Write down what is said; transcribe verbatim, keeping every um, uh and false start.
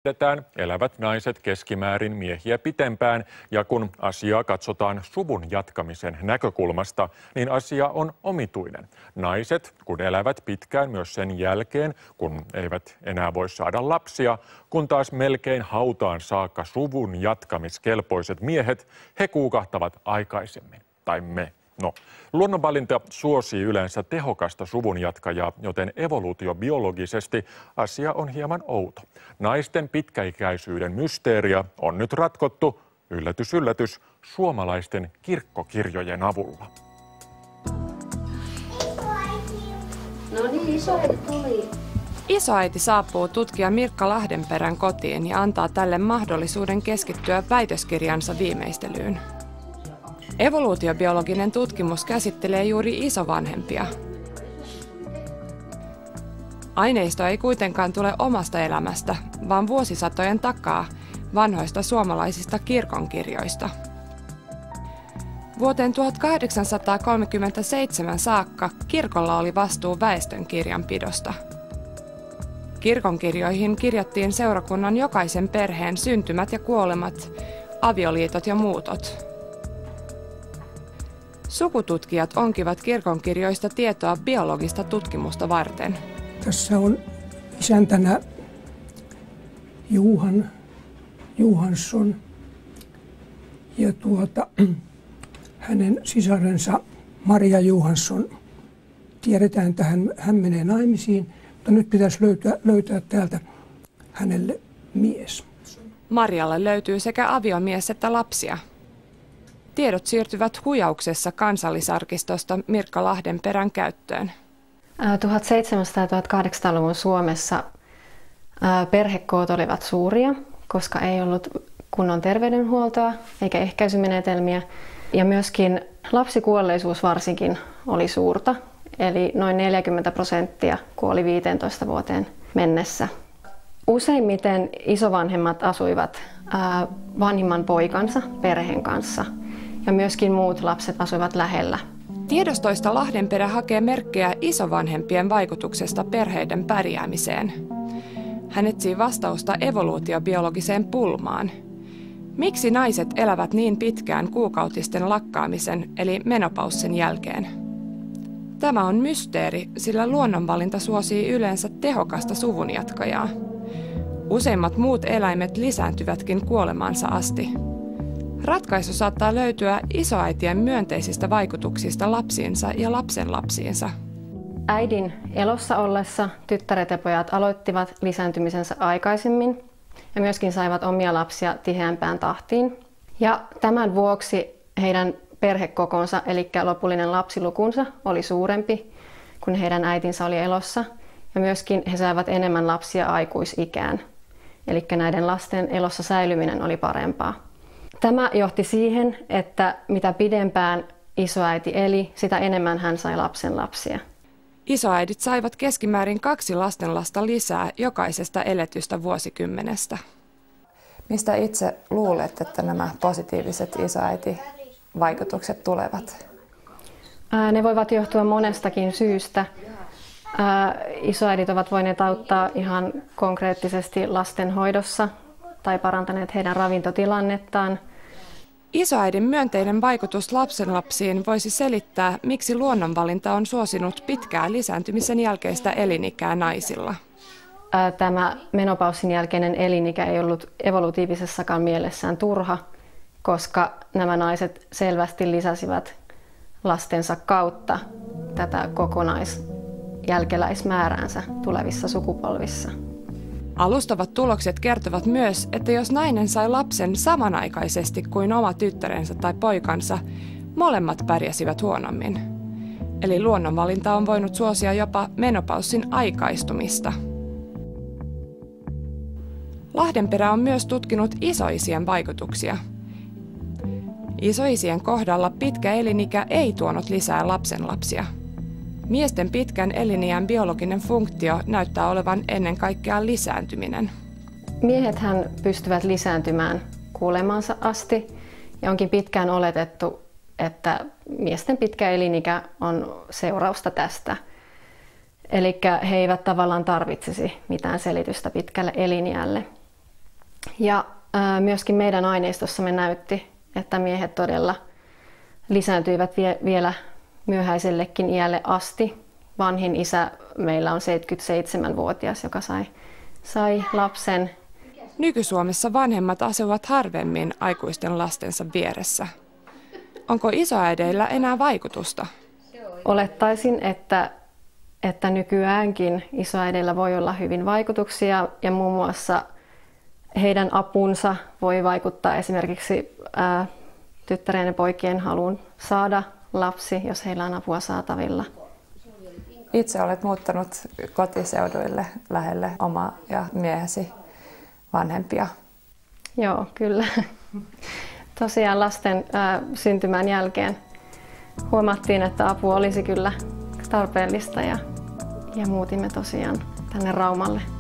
elävät naiset keskimäärin miehiä pitempään, ja kun asiaa katsotaan suvun jatkamisen näkökulmasta, niin asia on omituinen. Naiset, kun elävät pitkään myös sen jälkeen, kun eivät enää voi saada lapsia, kun taas melkein hautaan saakka suvun jatkamiskelpoiset miehet, he kuukahtavat aikaisemmin, tai me. No, luonnonvalinta suosii yleensä tehokasta suvun jatkajaa, joten evoluutiobiologisesti asia on hieman outo. Naisten pitkäikäisyyden mysteeriä on nyt ratkottu, yllätys yllätys, suomalaisten kirkkokirjojen avulla. No niin, isoäiti tuli. Isoäiti saapuu tutkija Mirkka Lahdenperän kotiin ja antaa tälle mahdollisuuden keskittyä väitöskirjansa viimeistelyyn. Evoluutiobiologinen tutkimus käsittelee juuri isovanhempia. Aineisto ei kuitenkaan tule omasta elämästä, vaan vuosisatojen takaa vanhoista suomalaisista kirkonkirjoista. Vuoteen tuhatkahdeksansataakolmekymmentäseitsemän saakka kirkolla oli vastuu väestön kirjanpidosta. Kirkonkirjoihin kirjattiin seurakunnan jokaisen perheen syntymät ja kuolemat, avioliitot ja muutot. Sukututkijat onkivat kirkonkirjoista tietoa biologista tutkimusta varten. Tässä on isäntänä Juhan Johansson ja tuota, hänen sisarensa Maria Johansson. Tiedetään, että hän, hän menee naimisiin, mutta nyt pitäisi löytää, löytää täältä hänelle mies. Marjalle löytyy sekä aviomies että lapsia. Tiedot siirtyvät huijauksessa Kansallisarkistosta Mirkka Lahdenperän käyttöön. tuhatseitsemänsataa- ja tuhatkahdeksansataaluvun Suomessa perhekoot olivat suuria, koska ei ollut kunnon terveydenhuoltoa eikä ehkäisymenetelmiä. Ja myöskin lapsikuolleisuus varsinkin oli suurta, eli noin neljäkymmentä prosenttia kuoli viiteentoista vuoteen mennessä. Useimmiten isovanhemmat asuivat vanhimman poikansa perheen kanssa. Ja myöskin muut lapset asuivat lähellä. Tiedostoista Lahdenperä hakee merkkejä isovanhempien vaikutuksesta perheiden pärjäämiseen. Hän etsii vastausta evoluutiobiologiseen pulmaan. Miksi naiset elävät niin pitkään kuukautisten lakkaamisen eli menopaussin jälkeen? Tämä on mysteeri, sillä luonnonvalinta suosii yleensä tehokasta suvunjatkajaa. Useimmat muut eläimet lisääntyvätkin kuolemaansa asti. Ratkaisu saattaa löytyä isoäitien myönteisistä vaikutuksista lapsiinsa ja lapsenlapsiinsa. Äidin elossa ollessa tyttäret ja pojat aloittivat lisääntymisensä aikaisemmin ja myöskin saivat omia lapsia tiheämpään tahtiin. Ja tämän vuoksi heidän perhekokonsa, eli lopullinen lapsilukunsa, oli suurempi, kun heidän äitinsä oli elossa. Ja myöskin he saivat enemmän lapsia aikuisikään. Eli näiden lasten elossa säilyminen oli parempaa. Tämä johti siihen, että mitä pidempään isoäiti eli, sitä enemmän hän sai lapsenlapsia. Isoäidit saivat keskimäärin kaksi lastenlasta lisää jokaisesta eletystä vuosikymmenestä. Mistä itse luulet, että nämä positiiviset isoäitivaikutukset tulevat? Ne voivat johtua monestakin syystä. Isoäidit ovat voineet auttaa ihan konkreettisesti lastenhoidossa tai parantaneet heidän ravintotilannettaan. Isoäidin myönteinen vaikutus lapsenlapsiin voisi selittää, miksi luonnonvalinta on suosinut pitkää lisääntymisen jälkeistä elinikää naisilla. Tämä menopaussin jälkeinen elinikä ei ollut evolutiivisessakaan mielessään turha, koska nämä naiset selvästi lisäsivät lastensa kautta tätä kokonaisjälkeläismääräänsä tulevissa sukupolvissa. Alustavat tulokset kertovat myös, että jos nainen sai lapsen samanaikaisesti kuin oma tyttärensä tai poikansa, molemmat pärjäsivät huonommin. Eli luonnonvalinta on voinut suosia jopa menopaussin aikaistumista. Lahdenperä on myös tutkinut isoisien vaikutuksia. Isoisien kohdalla pitkä elinikä ei tuonut lisää lapsenlapsia. Miesten pitkän eliniän biologinen funktio näyttää olevan ennen kaikkea lisääntyminen. Miehethän pystyvät lisääntymään kuolemaansa asti ja onkin pitkään oletettu, että miesten pitkä elinikä on seurausta tästä. Eli he eivät tavallaan tarvitsisi mitään selitystä pitkälle eliniälle. Ja ää, myöskin meidän aineistossamme näytti, että miehet todella lisääntyivät vie, vielä myöhäisellekin iälle asti. Vanhin isä meillä on seitsemänkymmentäseitsemänvuotias, joka sai, sai lapsen. Nyky-Suomessa vanhemmat asuvat harvemmin aikuisten lastensa vieressä. Onko isoäideillä enää vaikutusta? Olettaisin, että, että nykyäänkin isoäideillä voi olla hyvin vaikutuksia ja muun muassa heidän apunsa voi vaikuttaa esimerkiksi ää, tyttärien ja poikien haluun saada lapsi, jos heillä on apua saatavilla. Itse olet muuttanut kotiseuduille lähelle omaa ja miehesi vanhempia. Joo, kyllä. Tosiaan lasten ää, syntymän jälkeen huomattiin, että apu olisi kyllä tarpeellista ja, ja muutimme tosiaan tänne Raumalle.